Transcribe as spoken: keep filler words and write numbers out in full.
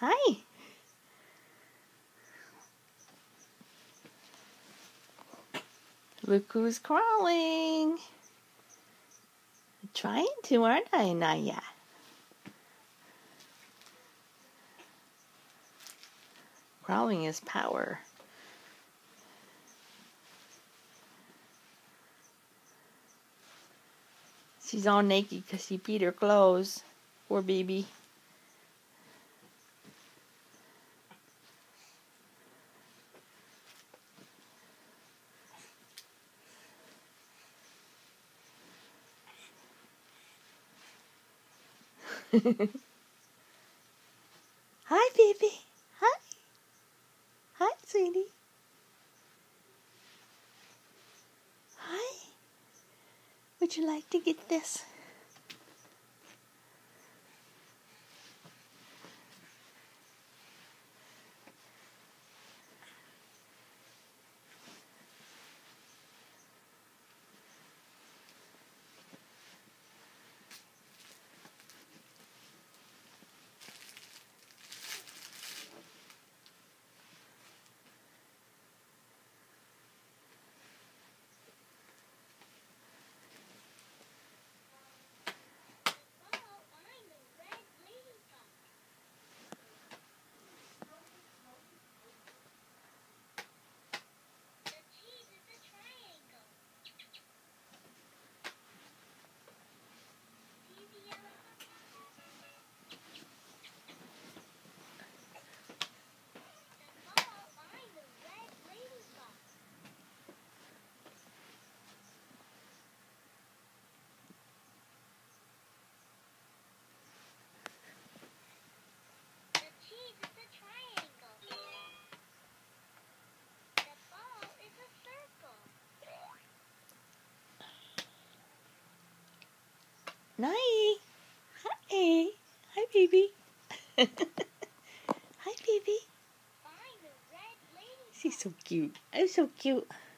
Hi. Look who's crawling. I'm trying to, aren't I, Aniyah? Crawling is power. She's all naked because she peed her clothes. Poor baby. Hi, baby. Hi. Hi, sweetie. Hi. Would you like to get this? Night. Hi. Hi, baby. Hi, baby. She's so cute. I'm so cute.